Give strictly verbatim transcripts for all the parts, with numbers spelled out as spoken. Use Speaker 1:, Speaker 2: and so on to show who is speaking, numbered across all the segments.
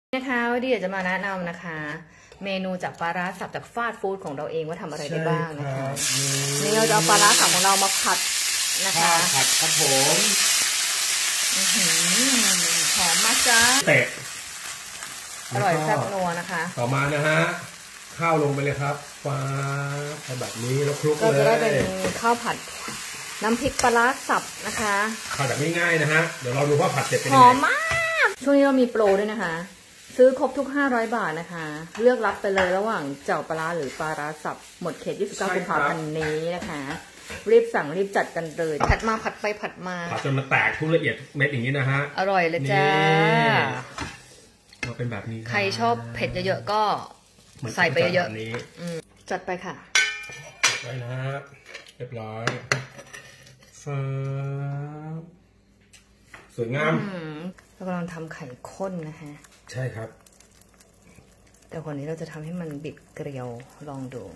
Speaker 1: นะคะวันนี้เดี๋ยวจะมาแนะนำนะคะเมนูจากปลาร้าสับจากฟาสต์ฟู้ดของเราเองว่าทำอะไรได้บ้างนะคะนี่เราจะเอาปลาร้าสับของเรามาผัดนะคะ
Speaker 2: ผัดครับผม
Speaker 1: หอมมากจ้า
Speaker 2: เตะ
Speaker 1: อร่อยแซ่บนัวนะคะ
Speaker 2: ต่อมานะฮะข้าวลงไปเลยครับฟ้าแบบนี้แล้วคลุกเลย
Speaker 1: ก็จะได้เป็นข้าวผัดน้ำพริกปลาร้าสับนะคะ
Speaker 2: ข้าวแบบง่ายๆนะฮะเดี๋ยวเราดูว่าผัดเสร็จเป็นยัง
Speaker 1: ไงหอ
Speaker 2: ม
Speaker 1: มมากช่วงนี้เรามีโปรด้วยนะคะซื้อครบทุกห้าร้อยบาทนะคะเลือกรับไปเลยระหว่างเจ้าปลาหรือปลาร้าสับหมดเขตยี่สิบเก้ากุมภาพันธ์นี้นะคะรีบสั่งรีบจัดกันเลยผัดมาผัดไปผัดมา
Speaker 2: ผัดจนมันแตกทุกละเอียดเม็ดอย่างนี้นะฮะ
Speaker 1: อร่อยเลยจ้า
Speaker 2: เราเป็นแบบนี้
Speaker 1: ใครชอบเผ็ดเยอะๆก็ใส่ไปเยอะๆจัดไปค่ะ
Speaker 2: จัดไปนะฮะเรียบร้อยฟ้าสวยงาม
Speaker 1: เรากำลังทำไข่ข้นนะคะ
Speaker 2: ใช่ครับ
Speaker 1: แต่คนนี้เราจะทำให้มันบิดเกลียวลองดู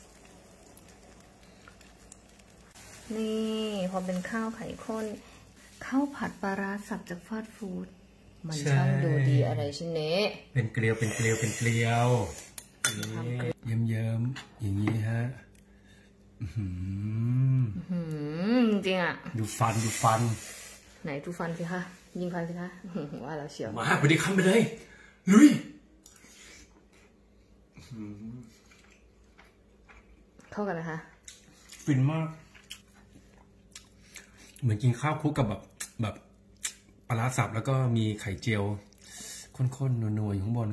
Speaker 1: นี่พอเป็นข้าวไข่ข้นข้าวผัดปลาร้าสับจากฟาสต์ฟู้ดมันช่างดูดีอะไรชิ้นนี้
Speaker 2: เป็นเกลียวเป็นเกลียวเป็นเกลียวเยิ้มเยิ้มอย่างนี้ฮะ
Speaker 1: จริงอ่ะ
Speaker 2: ดูฟันดูฟัน
Speaker 1: ไหนดูฟันสิคะยิงฟันสิคะว่าเราเฉียว
Speaker 2: มาพอดีคำไปเลยลุย
Speaker 1: เข้ากันนะคะ
Speaker 2: ฟินมากเหมือนกินข้าวคลุกกับแบบแบบปลาร้าสับแล้วก็มีไข่เจียวข้นๆนัวๆอยู่ข้างบน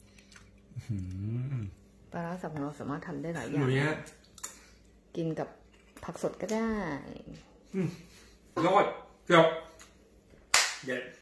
Speaker 1: ปลาร้าสับของเราสามารถทำได้หลายอย่างกินกับผักสดก็ได้
Speaker 2: รอดจบเด็ด